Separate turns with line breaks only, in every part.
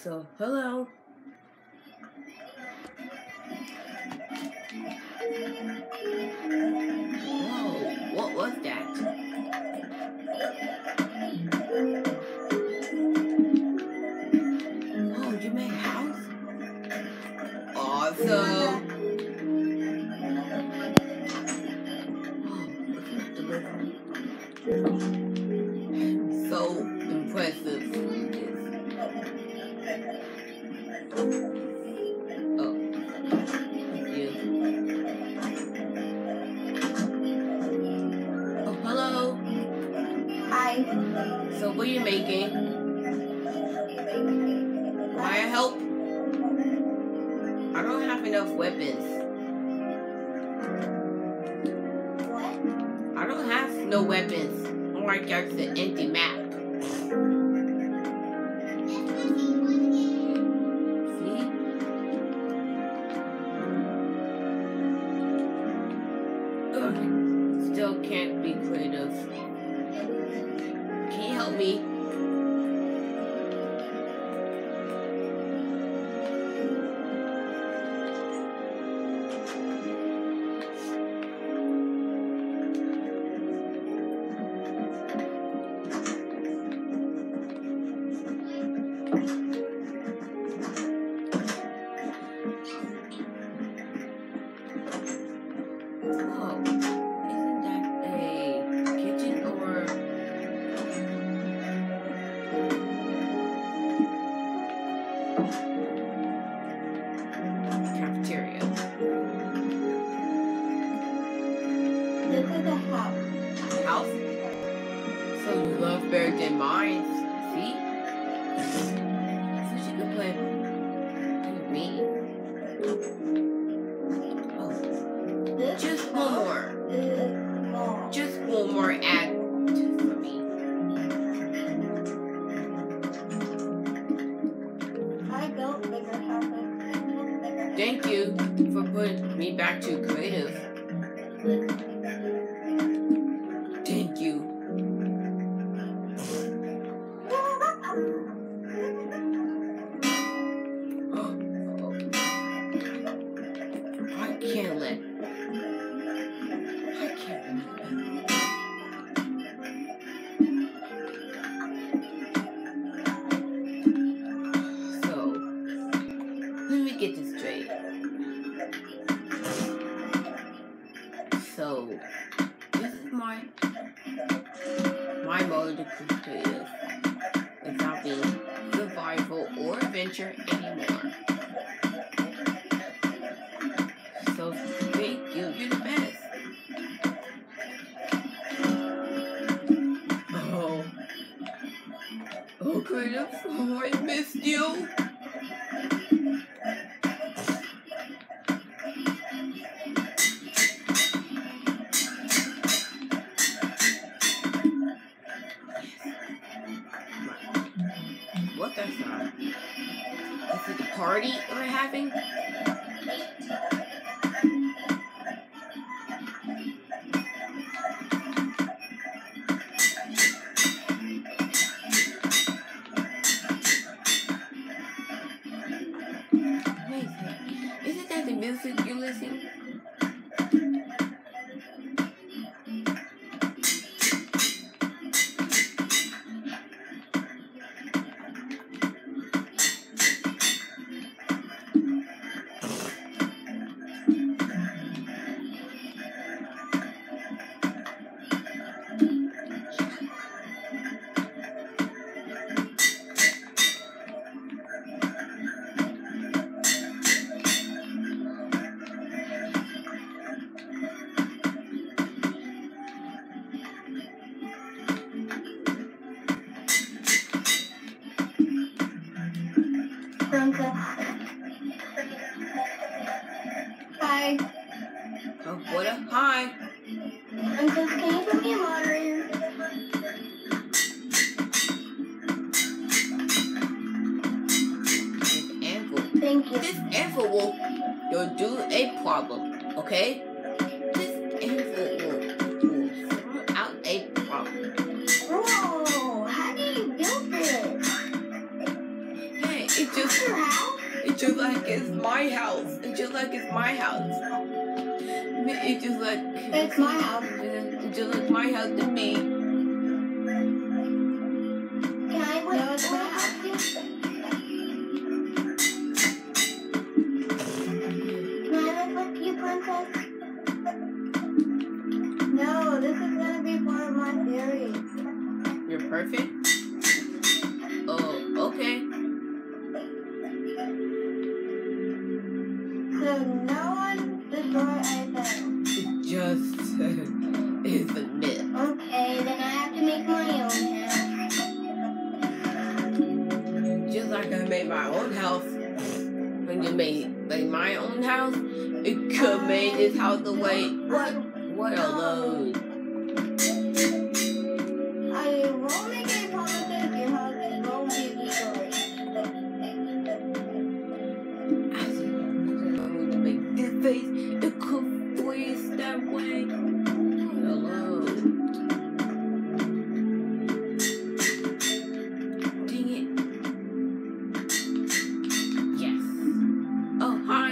So, hello. Whoa, what was that? Oh, you made a house? Awesome. Oh, looking delivery. So impressive. Oh, thank you. Oh, hello.
Hi.
So, what are you making? Can I help? I don't have enough weapons.
What?
I don't have no weapons. I'm like that's an empty map. See? Ugh. Still can't be creative. Can you help me? Oh, isn't that a kitchen or cafeteria?
Look at the house.
House? So you love better than mine. See? So she could play me. Oh,
This
just one more.
is small.
Just one more ad for me.
I built bigger houses.
Thank you for putting me back to creative. Thank you. I can't let. So, let me get this straight. So, this is my mode to creative. It's not being survival or adventure anymore. So, thank you. You're the best. Oh, creative. Oh, I missed you. What the fuck? Is it a party we're having? Wait, isn't that the music you're listening?
Hi.
Oh, what a hi.
Princess, can you put me a moderator?
This anvil.
Thank you.
This anvil will do a problem, okay? This anvil will sort out a problem.
Whoa, how do you build this?
Hey, it just
your house?
It's just like it's my house. It's just like it's my house. It's just like
It's my house.
it's just like my house to me.
Can I look? No, it's my house. Can I look with you, princess? No, this is gonna be part of my series.
You're perfect. Oh, okay.
So no one destroy anything.
It just is a myth.
Okay, then I have to make my own house.
Just like I made my own house. When you made my own house, it could made this house the way. What a load.
I won't make any promises. Your house won't be destroyed.
As you know, to make this face, it could freeze that way. What a load. Dang it. Yes. Oh, hi.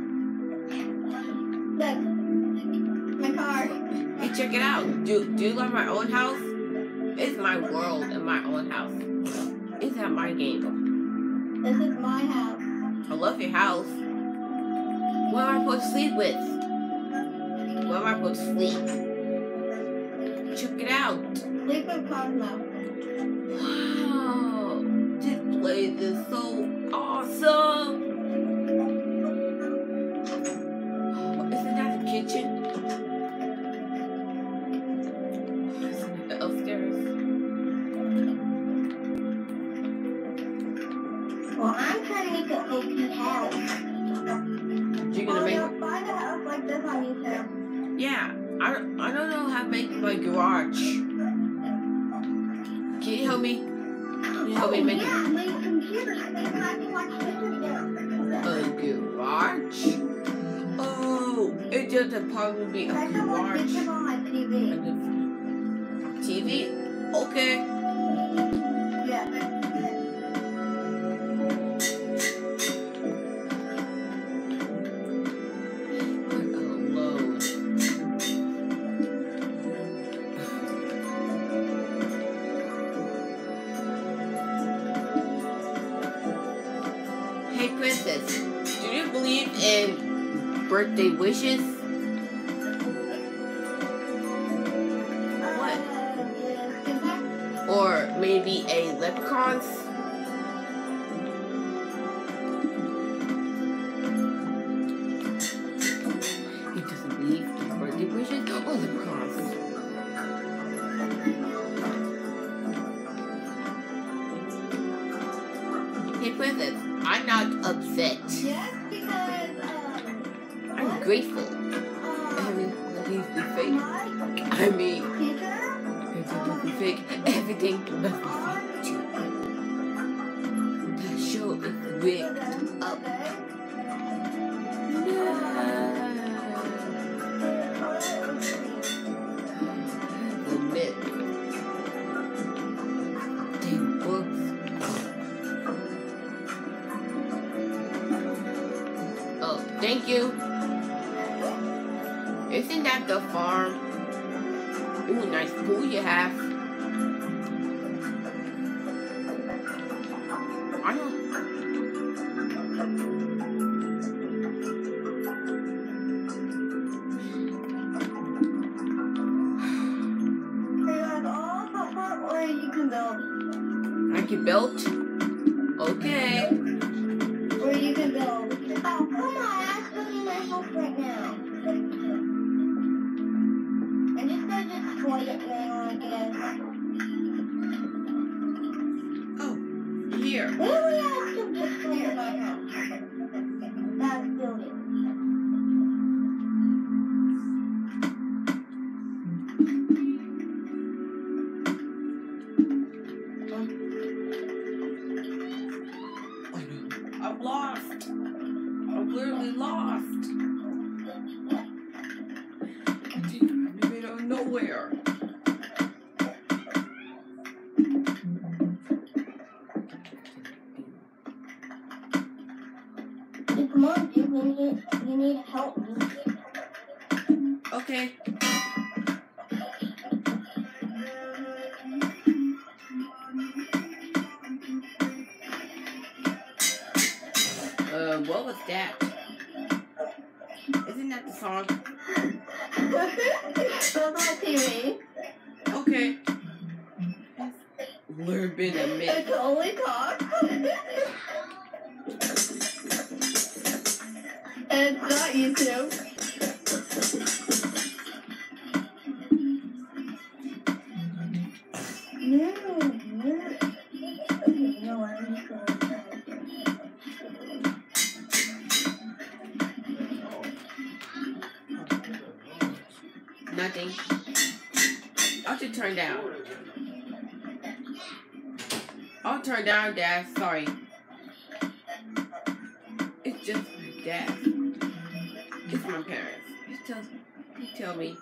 Look, my car.
Hey, check it out. Do you like my own house? It's my world and my own house. It's not my game.
This is my house.
I love your house. What am I supposed to sleep with? What am I supposed to sleep? Check it out.
Sleep with Cosmo.
Wow. This place is so awesome. Isn't that the kitchen? Upstairs.
Well, I'm trying to make an OP house.
You're gonna make.
You'll find a house like this on YouTube.
Yeah, I don't know how to make my garage. Can you help me? Can you help me make
Yeah, my computer so maybe I can watch YouTube
a garage? Oh, it just would probably be a
I can watch
garage.
YouTube on my TV.
TV? Okay.
Yeah.
What a load. Hey, princess, do you believe in birthday wishes? What? Or maybe a leprechaun's? He doesn't believe in birthday wishes or leprechauns. Hey, princess, I'm not upset.
Yes, because,
I'm grateful. He's the fake. I mean, it's a fake. Everything must be fake too. The show is rigged up. No. The myth. They books. Oh, thank you. Isn't that the farm? Ooh, nice pool you have. I don't. I can build? Okay.
Or you can build. Oh, come on, I'm building my house right now. I'm just gonna destroy it now, I guess.
Oh, here.
Maybe I should destroy my house. That's building.
I'm lost. I'm literally lost. I'm in the middle of nowhere.
Come on, dude. You need to help me.
Okay. What was that? Isn't that the song?
That's my TV.
Okay. We're been a minute.
It's only talk. And it's not YouTube. No. Okay, you know what? I'm just going to try.
Nothing. I should turn down. I'll turn down, Dad. Sorry. It's just my dad. It's my parents. He tell me.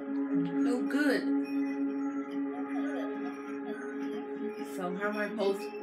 So how am I supposed to